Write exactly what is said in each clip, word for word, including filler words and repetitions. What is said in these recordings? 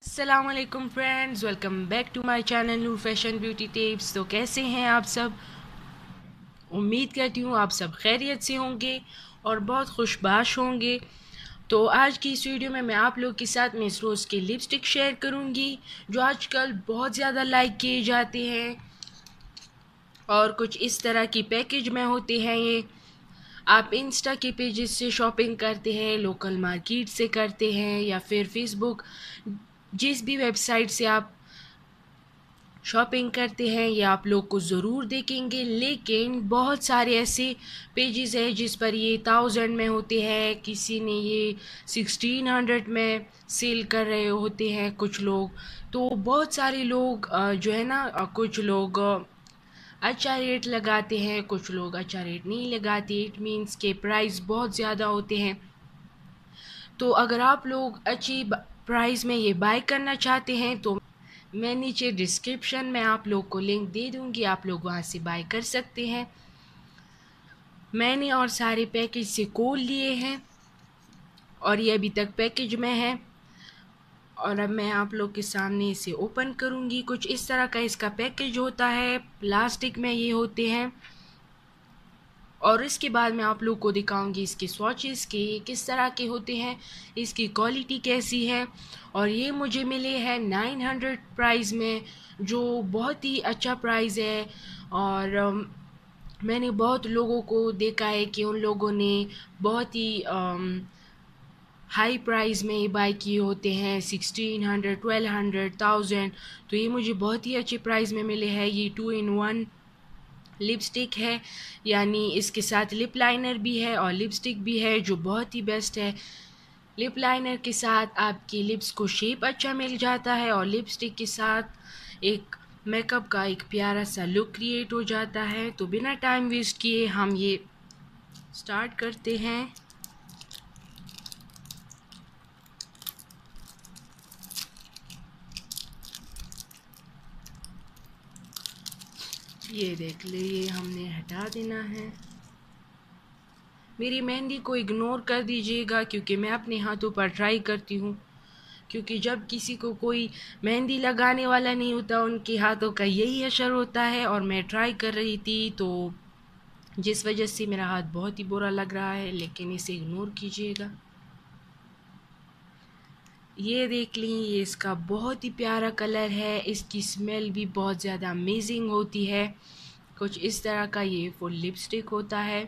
अस्सलाम वालेकुम friends, welcome back to my channel Noor fashion beauty tips. तो कैसे हैं आप सब? उम्मीद करती हूँ आप सब खैरियत से होंगे और बहुत खुशबाश होंगे। तो आज की इस वीडियो में मैं आप लोग के साथ मिस रोज़ के लिपस्टिक शेयर करूँगी जो आजकल बहुत ज़्यादा लाइक किए जाते हैं और कुछ इस तरह की पैकेज में होते हैं। ये आप इंस्टा के पेजेस से शॉपिंग करते हैं, लोकल मार्केट से करते हैं या फिर फेसबुक, जिस भी वेबसाइट से आप शॉपिंग करते हैं ये आप लोग को ज़रूर देखेंगे। लेकिन बहुत सारे ऐसे पेजेस हैं जिस पर ये थाउजेंड में होते हैं, किसी ने ये सिक्सटीन हंड्रेड में सेल कर रहे होते हैं कुछ लोग। तो बहुत सारे लोग अ, जो है ना अ, कुछ लोग अ, अच्छा रेट लगाते हैं, कुछ लोग अच्छा रेट नहीं लगाते। इट मीन्स के प्राइस बहुत ज़्यादा होते हैं। तो अगर आप लोग अच्छी प्राइस में ये बाय करना चाहते हैं तो मैं नीचे डिस्क्रिप्शन में आप लोग को लिंक दे दूंगी, आप लोग वहाँ से बाय कर सकते हैं। मैंने और सारे पैकेज से खोल लिए हैं और ये अभी तक पैकेज में है और अब मैं आप लोग के सामने इसे ओपन करूंगी। कुछ इस तरह का इसका पैकेज होता है, प्लास्टिक में ये होते हैं। और इसके बाद मैं आप लोग को दिखाऊंगी इसके स्वॉचेस के किस तरह के होते हैं, इसकी क्वालिटी कैसी है। और ये मुझे मिले हैं नाइन हंड्रेड प्राइस में, जो बहुत ही अच्छा प्राइस है। और अम, मैंने बहुत लोगों को देखा है कि उन लोगों ने बहुत ही हाई प्राइस में ये बाय किए होते हैं, sixteen hundred, twelve hundred, thousand. तो ये मुझे बहुत ही अच्छे प्राइस में मिले हैं। ये टू इन वन लिपस्टिक है, यानी इसके साथ लिप लाइनर भी है और लिपस्टिक भी है, जो बहुत ही बेस्ट है। लिप लाइनर के साथ आपकी लिप्स को शेप अच्छा मिल जाता है और लिपस्टिक के साथ एक मेकअप का एक प्यारा सा लुक क्रिएट हो जाता है। तो बिना टाइम वेस्ट किए हम ये स्टार्ट करते हैं। ये देख ले, ये हमने हटा देना है। मेरी मेहंदी को इग्नोर कर दीजिएगा क्योंकि मैं अपने हाथों पर ट्राई करती हूँ, क्योंकि जब किसी को कोई मेहंदी लगाने वाला नहीं होता उनके हाथों का यही असर होता है। और मैं ट्राई कर रही थी तो जिस वजह से मेरा हाथ बहुत ही बुरा लग रहा है, लेकिन इसे इग्नोर कीजिएगा। ये देख ली, ये इसका बहुत ही प्यारा कलर है, इसकी स्मेल भी बहुत ज़्यादा अमेजिंग होती है। कुछ इस तरह का ये फुल लिपस्टिक होता है।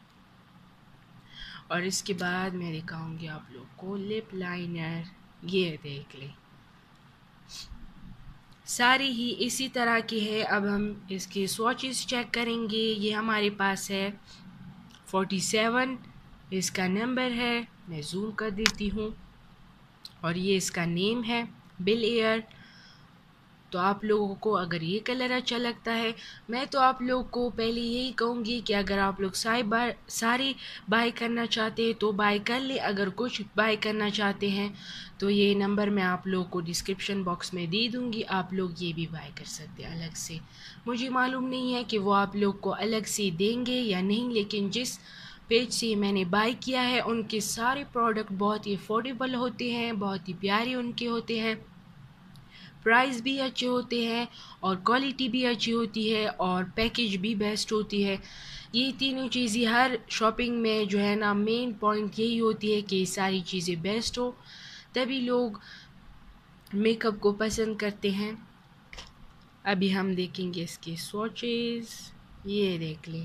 और इसके बाद मैं दिखाऊंगी आप लोग को लिप लाइनर। ये देख ले, सारी ही इसी तरह की है। अब हम इसके स्वॉचेस चेक करेंगे। ये हमारे पास है फोर्टी सेवन, इसका नंबर है, मैं जूम कर देती हूँ। और ये इसका नेम है बिल एयर। तो आप लोगों को अगर ये कलर अच्छा लगता है, मैं तो आप लोग को पहले यही कहूँगी कि अगर आप लोग सारी बार सारी बाय करना चाहते हैं तो बाय कर ले। अगर कुछ बाय करना चाहते हैं तो ये नंबर मैं आप लोग को डिस्क्रिप्शन बॉक्स में दे दूँगी, आप लोग ये भी बाय कर सकते हैं अलग से। मुझे मालूम नहीं है कि वो आप लोग को अलग से देंगे या नहीं, लेकिन जिस पेज से मैंने बाय किया है उनके सारे प्रोडक्ट बहुत ही अफोर्डेबल होते हैं, बहुत ही प्यारे उनके होते हैं, प्राइस भी अच्छे होते हैं और क्वालिटी भी अच्छी होती है और पैकेज भी बेस्ट होती है। ये तीनों चीज़ें हर शॉपिंग में जो है ना, मेन पॉइंट यही होती है कि सारी चीज़ें बेस्ट हो, तभी लोग मेकअप को पसंद करते हैं। अभी हम देखेंगे इसके स्वॉचेस। ये देख लें,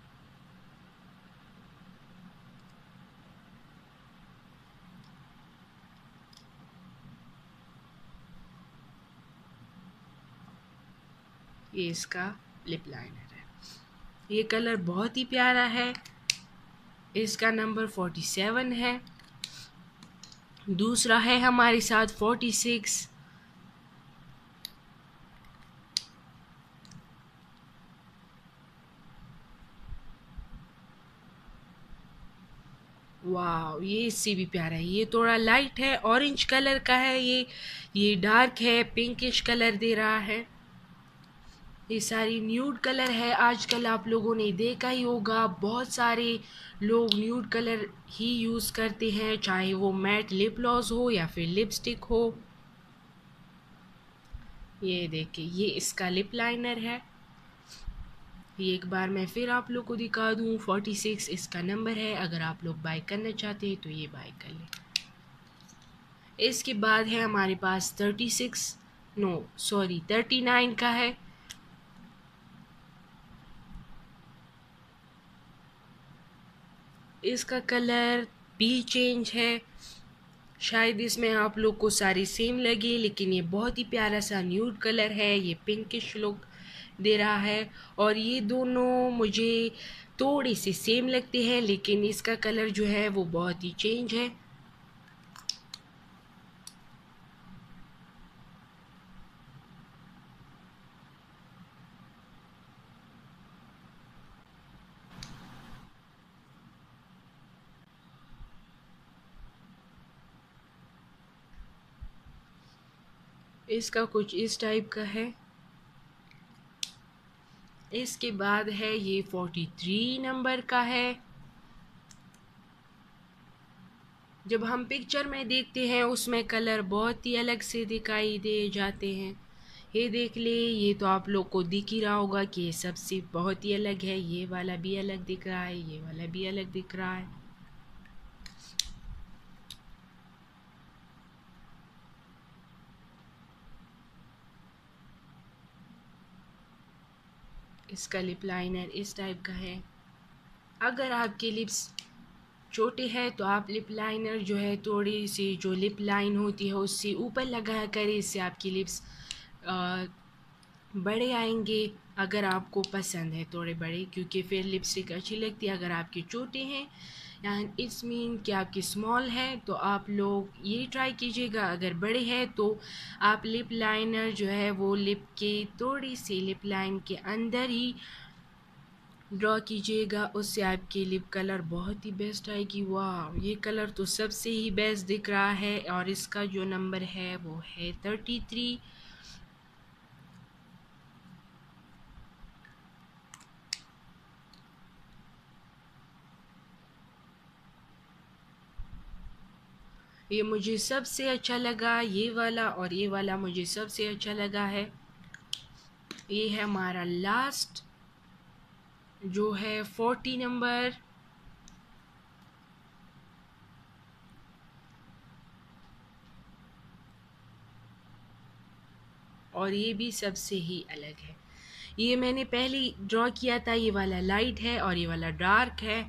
ये इसका लिप लाइनर है। ये कलर बहुत ही प्यारा है, इसका नंबर फोर्टी सेवन है। दूसरा है हमारे साथ फोर्टी सिक्स। वाह, ये इससे भी प्यारा है। ये थोड़ा लाइट है, ऑरेंज कलर का है। ये ये डार्क है, पिंकिश कलर दे रहा है। ये सारी न्यूड कलर है। आजकल आप लोगों ने देखा ही होगा, बहुत सारे लोग न्यूड कलर ही यूज़ करते हैं, चाहे वो मैट लिप ग्लॉस हो या फिर लिपस्टिक हो। ये देखिए, ये इसका लिप लाइनर है। ये एक बार मैं फिर आप लोग को दिखा दूँ, फोर्टी सिक्स इसका नंबर है। अगर आप लोग बाय करना चाहते हैं तो ये बाय कर लें। इसके बाद है हमारे पास thirty six, no sorry thirty nine का है। इसका कलर भी चेंज है। शायद इसमें आप लोग को सारी सेम लगे, लेकिन ये बहुत ही प्यारा सा न्यूड कलर है। ये पिंकिश लुक दे रहा है और ये दोनों मुझे थोड़े से सेम लगते हैं, लेकिन इसका कलर जो है वो बहुत ही चेंज है। इसका कुछ इस टाइप का है। इसके बाद है ये फोर्टी थ्री नंबर का है। जब हम पिक्चर में देखते हैं उसमें कलर बहुत ही अलग से दिखाई दे जाते हैं। ये देख ले, ये तो आप लोग को दिख ही रहा होगा कि ये सबसे बहुत ही अलग है। ये वाला भी अलग दिख रहा है, ये वाला भी अलग दिख रहा है। इसका लिप लाइनर इस टाइप का है। अगर आपके लिप्स छोटे हैं तो आप लिप लाइनर जो है थोड़ी सी जो लिप लाइन होती है उससे ऊपर लगाया करें, इससे आपकी लिप्स बड़े आएंगे। अगर आपको पसंद है थोड़े बड़े, क्योंकि फिर लिपस्टिक अच्छी लगती है। अगर आपके छोटे हैं या इट्स मीन कि आपके स्मॉल है तो आप लोग ये ट्राई कीजिएगा। अगर बड़े हैं तो आप लिप लाइनर जो है वो लिप के थोड़ी सी लिप लाइन के अंदर ही ड्रॉ कीजिएगा, उससे आपकी लिप कलर बहुत ही बेस्ट आएगी। वाह, ये कलर तो सबसे ही बेस्ट दिख रहा है और इसका जो नंबर है वो है थर्टी थ्री। ये मुझे सबसे अच्छा लगा, ये वाला, और ये वाला मुझे सबसे अच्छा लगा है। ये है हमारा लास्ट जो है फोर्टी नंबर। और ये भी सबसे ही अलग है। ये मैंने पहले ड्रॉ किया था, ये वाला लाइट है और ये वाला डार्क है।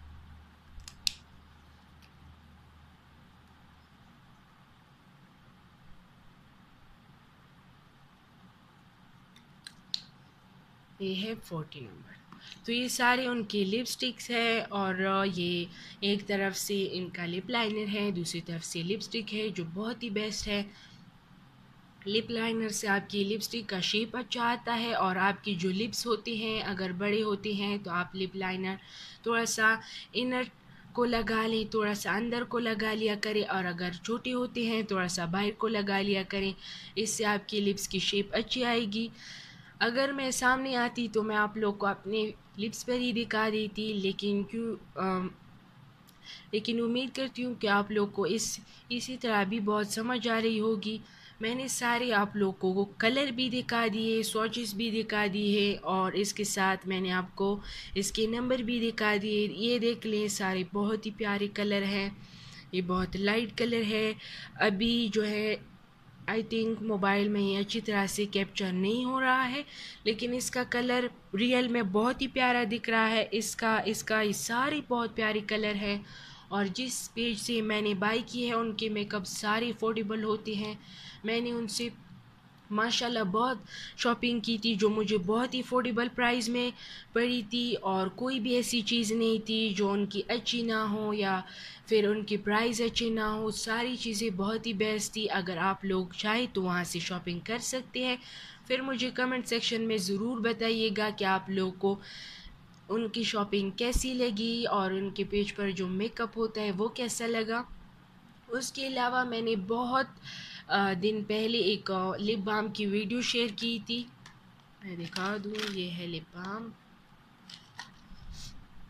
ये है फोर्टी नंबर। तो ये सारे उनके लिपस्टिक्स है और ये एक तरफ से इनका लिप लाइनर है, दूसरी तरफ से लिपस्टिक है जो बहुत ही बेस्ट है। लिप लाइनर से आपकी लिपस्टिक का शेप अच्छा आता है और आपकी जो लिप्स होते हैं अगर बड़े होते हैं तो आप लिप लाइनर थोड़ा सा इनर को लगा लें, थोड़ा सा अंदर को लगा लिया करें, और अगर छोटे होते हैं थोड़ा सा बाहर को लगा लिया करें। इससे आपकी लिप्स की शेप अच्छी आएगी। अगर मैं सामने आती तो मैं आप लोग को अपने लिप्स पर ही दिखा देती, लेकिन क्यों अम, लेकिन उम्मीद करती हूँ कि आप लोग को इस इसी तरह भी बहुत समझ आ रही होगी। मैंने सारे आप लोग को कलर भी दिखा दिए, स्वॉचेस भी दिखा दिए और इसके साथ मैंने आपको इसके नंबर भी दिखा दिए। ये देख लें, सारे बहुत ही प्यारे कलर हैं। ये बहुत लाइट कलर है। अभी जो है आई थिंक मोबाइल में ये अच्छी तरह से कैप्चर नहीं हो रहा है, लेकिन इसका कलर रियल में बहुत ही प्यारा दिख रहा है। इसका इसका ये सारे बहुत प्यारे कलर है और जिस पेज से मैंने बाय की है उनके मेकअप सारे अफोर्डेबल होते हैं। मैंने उनसे माशाल्लाह बहुत शॉपिंग की थी जो मुझे बहुत ही अफोर्डेबल प्राइस में पड़ी थी और कोई भी ऐसी चीज़ नहीं थी जो उनकी अच्छी ना हो या फिर उनकी प्राइस अच्छी ना हो। सारी चीज़ें बहुत ही बेस्ट थी। अगर आप लोग चाहें तो वहाँ से शॉपिंग कर सकते हैं। फिर मुझे कमेंट सेक्शन में ज़रूर बताइएगा कि आप लोग को उनकी शॉपिंग कैसी लगी और उनके पेज पर जो मेकअप होता है वो कैसा लगा। उसके अलावा मैंने बहुत अ, दिन पहले एक लिप बाम की वीडियो शेयर की थी, मैं दिखा दूँ। ये है लिप बाम।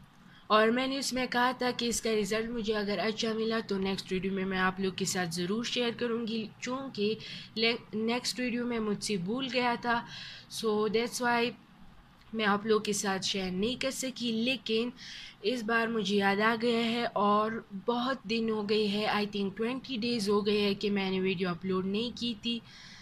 और मैंने उसमें कहा था कि इसका रिज़ल्ट मुझे अगर अच्छा मिला तो नेक्स्ट वीडियो में मैं आप लोग के साथ ज़रूर शेयर करूँगी, चूँकि नेक्स्ट वीडियो में मुझसे भूल गया था, सो दैट्स वाई मैं आप लोग के साथ शेयर नहीं कर सकी। लेकिन इस बार मुझे याद आ गया है और बहुत दिन हो गए हैं, आई थिंक ट्वेंटी डेज़ हो गए हैं कि मैंने वीडियो अपलोड नहीं की थी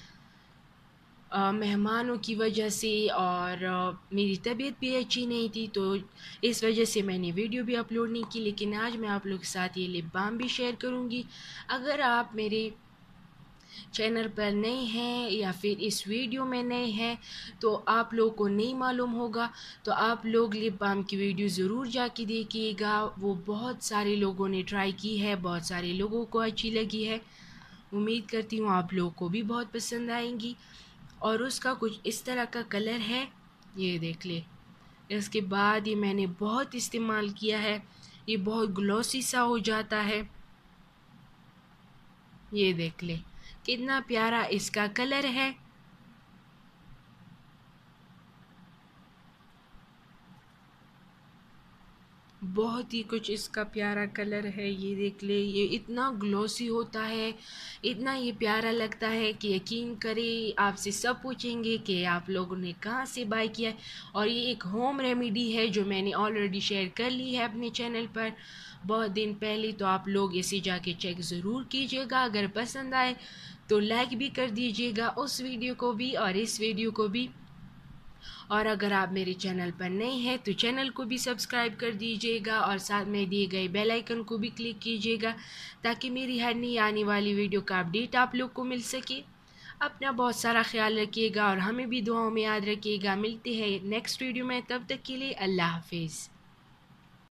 मेहमानों की वजह से, और आ, मेरी तबीयत भी अच्छी नहीं थी, तो इस वजह से मैंने वीडियो भी अपलोड नहीं की। लेकिन आज मैं आप लोग के साथ ये लिप बाम भी शेयर करूँगी। अगर आप मेरे चैनल पर नए हैं या फिर इस वीडियो में नए हैं तो आप लोग को नहीं मालूम होगा, तो आप लोग लिप बाम की वीडियो ज़रूर जाके देखिएगा। वो बहुत सारे लोगों ने ट्राई की है, बहुत सारे लोगों को अच्छी लगी है। उम्मीद करती हूँ आप लोगों को भी बहुत पसंद आएंगी। और उसका कुछ इस तरह का कलर है, ये देख ले। इसके बाद ये मैंने बहुत इस्तेमाल किया है, ये बहुत ग्लॉसी सा हो जाता है। ये देख ले कितना प्यारा इसका कलर है। बहुत ही कुछ इसका प्यारा कलर है, ये देख ले। ये इतना ग्लॉसी होता है, इतना ये प्यारा लगता है कि यकीन करें आपसे सब पूछेंगे कि आप लोगों ने कहाँ से बाय किया है। और ये एक होम रेमेडी है जो मैंने ऑलरेडी शेयर कर ली है अपने चैनल पर बहुत दिन पहले, तो आप लोग इसे जाके चेक ज़रूर कीजिएगा। अगर पसंद आए तो लाइक भी कर दीजिएगा उस वीडियो को भी और इस वीडियो को भी। और अगर आप मेरे चैनल पर नए हैं तो चैनल को भी सब्सक्राइब कर दीजिएगा और साथ में दिए गए बेल आइकन को भी क्लिक कीजिएगा, ताकि मेरी हर नई आने वाली वीडियो का अपडेट आप लोग को मिल सके। अपना बहुत सारा ख्याल रखिएगा और हमें भी दुआओं में याद रखिएगा। मिलते हैं नेक्स्ट वीडियो में, तब तक के लिए अल्लाह हाफिज़।